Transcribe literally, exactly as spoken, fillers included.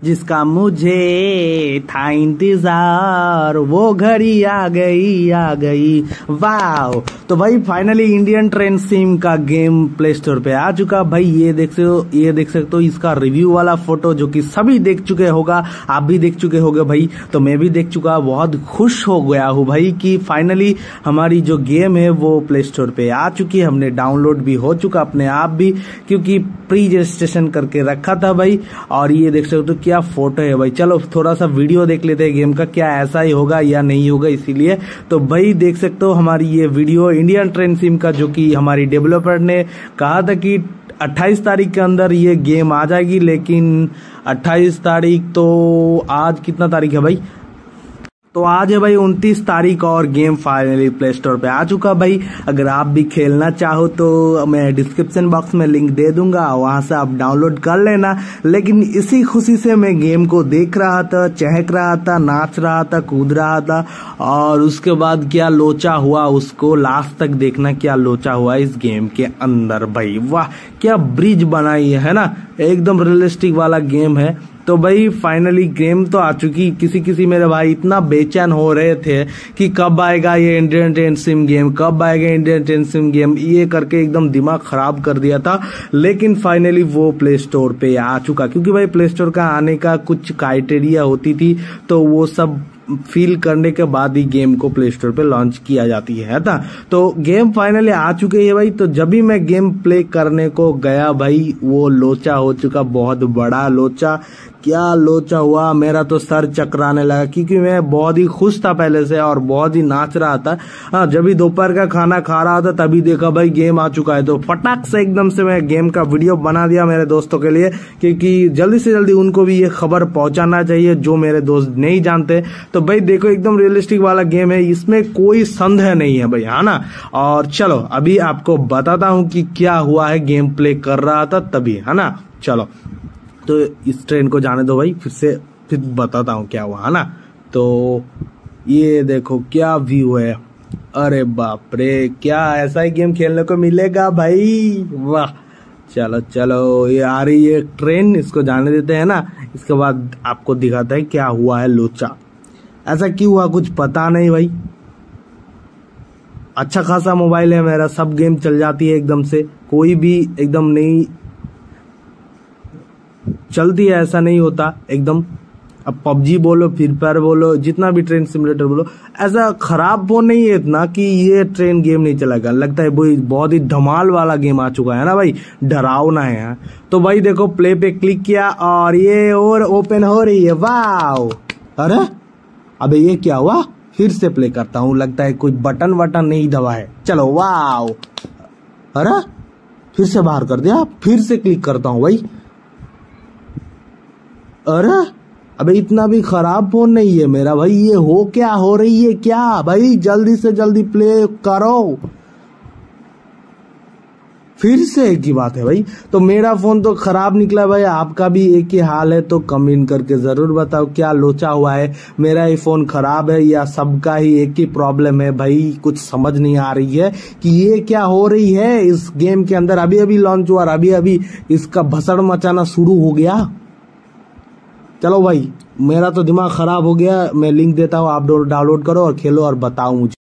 जिसका मुझे था इंतजार, वो घड़ी आ गई आ गई। वाह। तो भाई फाइनली इंडियन ट्रेन सिम का गेम प्ले स्टोर पे आ चुका। भाई ये देख सकते हो, ये देख सकते हो इसका रिव्यू वाला फोटो जो कि सभी देख चुके होगा, आप भी देख चुके होगे भाई, तो मैं भी देख चुका। बहुत खुश हो गया हूँ भाई कि फाइनली हमारी जो गेम है वो प्ले स्टोर पे आ चुकी है। हमने डाउनलोड भी हो चुका अपने आप भी, क्योंकि प्री रजिस्ट्रेशन करके रखा था भाई। और ये देख सकते हो क्या फोटो है भाई। चलो थोड़ा सा वीडियो देख लेते हैं गेम का, क्या ऐसा ही होगा या नहीं होगा, इसीलिए तो भाई देख सकते हो हमारी ये वीडियो इंडियन ट्रेन सिम का, जो कि हमारी डेवलपर ने कहा था कि अट्ठाईस तारीख के अंदर ये गेम आ जाएगी, लेकिन अट्ठाईस तारीख तो आज कितना तारीख है भाई, तो आज है भाई उनतीस तारीख और गेम फाइनली प्ले स्टोर पे आ चुका भाई। अगर आप भी खेलना चाहो तो मैं डिस्क्रिप्शन बॉक्स में लिंक दे दूंगा, वहां से आप डाउनलोड कर लेना। लेकिन इसी खुशी से मैं गेम को देख रहा था, चहक रहा था, नाच रहा था, कूद रहा था, और उसके बाद क्या लोचा हुआ उसको लास्ट तक देखना, क्या लोचा हुआ इस गेम के अंदर भाई। वाह क्या ब्रिज बनाई है ना, एकदम रियलिस्टिक वाला गेम है। तो भाई फाइनली गेम तो आ चुकी। किसी किसी मेरे भाई इतना बेचैन हो रहे थे कि कब आएगा ये इंडियन ट्रेन सिम गेम, कब आएगा इंडियन ट्रेन सिम गेम, ये करके एकदम दिमाग खराब कर दिया था। लेकिन फाइनली वो प्ले स्टोर पे आ चुका, क्योंकि भाई प्ले स्टोर का आने का कुछ क्राइटेरिया होती थी, तो वो सब फील करने के बाद ही गेम को प्ले स्टोर पे लॉन्च किया जाती है ना। तो गेम फाइनली आ चुके हैं भाई। तो जब भी मैं गेम प्ले करने को गया भाई, वो लोचा हो चुका, बहुत बड़ा लोचा। क्या लोचा हुआ, मेरा तो सर चकराने लगा, क्योंकि मैं बहुत ही खुश था पहले से और बहुत ही नाच रहा था। हाँ, जब भी दोपहर का खाना खा रहा था तभी देखा भाई गेम आ चुका है, तो फटाक से एकदम से मैं गेम का वीडियो बना दिया मेरे दोस्तों के लिए, क्योंकि जल्दी से जल्दी उनको भी ये खबर पहुंचाना चाहिए जो मेरे दोस्त नहीं जानते। तो भाई देखो एकदम रियलिस्टिक वाला गेम है, इसमें कोई संदेह नहीं है भाई, है ना। और चलो अभी आपको बताता हूँ कि क्या हुआ है, गेम प्ले कर रहा था तभी, है ना। चलो तो इस ट्रेन को जाने दो भाई, फिर से फिर बताता हूँ क्या हुआ, है ना। तो ये देखो क्या व्यू है, अरे बाप रे, क्या ऐसा ही गेम खेलने को मिलेगा भाई, वाह। चलो चलो ये आ रही है ट्रेन, इसको जाने देते हैं ना, इसके बाद आपको दिखाता है क्या हुआ है लोचा। ऐसा क्यों हुआ कुछ पता नहीं भाई। अच्छा खासा मोबाइल है मेरा, सब गेम चल जाती है एकदम से, कोई भी एकदम नहीं चलती है, ऐसा नहीं होता एकदम। अब पबजी बोलो, फ्री फायर बोलो, जितना भी ट्रेन सिमुलेटर बोलो, ऐसा खराब फोन नहीं है इतना कि ये ट्रेन गेम नहीं चलेगा। लगता है भाई बहुत ही धमाल वाला गेम आ चुका है ना भाई, डरावना है। तो भाई देखो प्ले पे क्लिक किया और ये और ओपन हो रही है, वाव। अरे अबे ये क्या हुआ, फिर से प्ले करता हूँ, लगता है कोई बटन वटन नहीं दबा है। चलो वाव, अरे फिर से बाहर कर दिया, फिर से क्लिक करता हूँ भाई। अरे अबे इतना भी खराब फोन नहीं है मेरा भाई, ये हो क्या हो रही है क्या भाई, जल्दी से जल्दी प्ले करो। फिर से एक ही बात है भाई। तो मेरा फोन तो खराब निकला भाई, आपका भी एक ही हाल है तो कमेंट करके जरूर बताओ क्या लोचा हुआ है, मेरा ही फोन खराब है या सबका ही एक ही प्रॉब्लम है भाई। कुछ समझ नहीं आ रही है कि ये क्या हो रही है इस गेम के अंदर। अभी अभी लॉन्च हुआ, अभी अभी इसका भसड़ मचाना शुरू हो गया। चलो भाई मेरा तो दिमाग खराब हो गया, मैं लिंक देता हूँ, आप डाउनलोड करो और खेलो और बताओ मुझे।